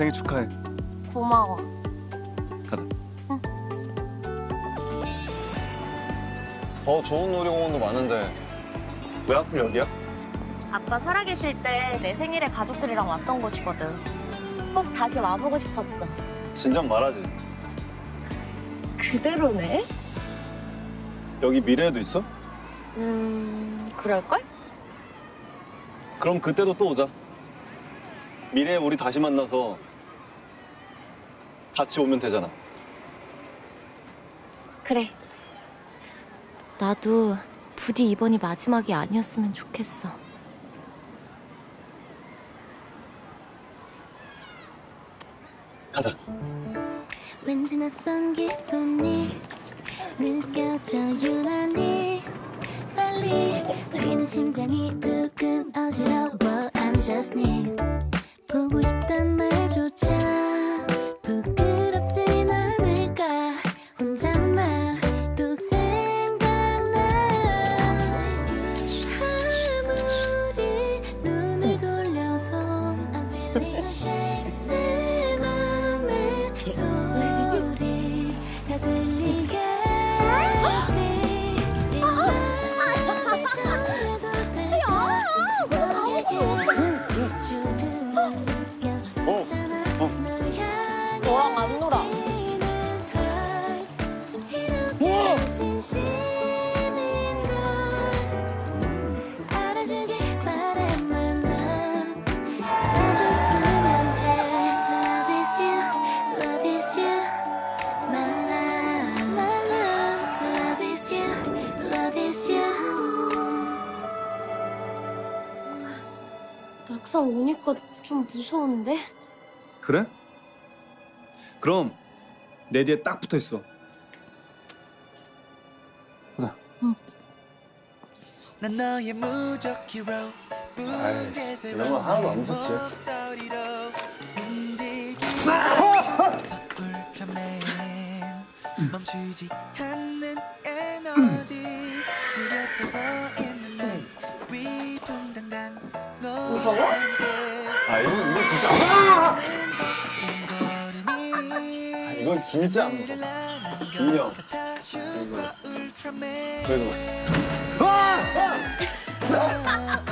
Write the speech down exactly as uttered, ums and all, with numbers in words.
생일 축하해. 고마워. 가자. 응. 더 좋은 놀이공원도 많은데 왜 하필 여기야? 아빠 살아계실 때 내 생일에 가족들이랑 왔던 곳이거든. 꼭 다시 와보고 싶었어. 진작 말하지. 그대로네? 여기 미래에도 있어? 음... 그럴걸? 그럼 그때도 또 오자. 미래에 우리 다시 만나서 같이 오면 되잖아. 그래. 나도 부디 이번이 마지막이 아니었으면 좋겠어. 가자. 왠지 낯선 기분이 느껴져 유난히 빨리 뛰는 심장이 두근 어지러워. I'm just need 보고 싶단 말조차 부끄럽진 않을까. 혼자만 또 생각나. 아무리 눈을 돌려도 I'm feeling ashamed. 내 맘의 소리 다 들리겠지. 이 맘을 전해도 될까. 너에게 조금은 느꼈었잖아. 널 향해 너랑 안 놀아. 이렇게 진심인 걸 알아주길 바래. My love 알아줬으면 해. Love is you, love is you, my love, my love. Love is you, love is you. 막상 오니까 좀 무서운데? 그래? 그럼 내 뒤에 딱 붙어 있어. 가자. 난 너의 무적 히로 아이씨, 이런 거 하나도 안 무섭지. 멈추지 않는 에너지 네 곁에서 있는 난 위풍당당 무서워? 아 이거 이거 진짜. 아, 이건 진짜 안 무서워. 인정. 이거. 그래도. 아! 아!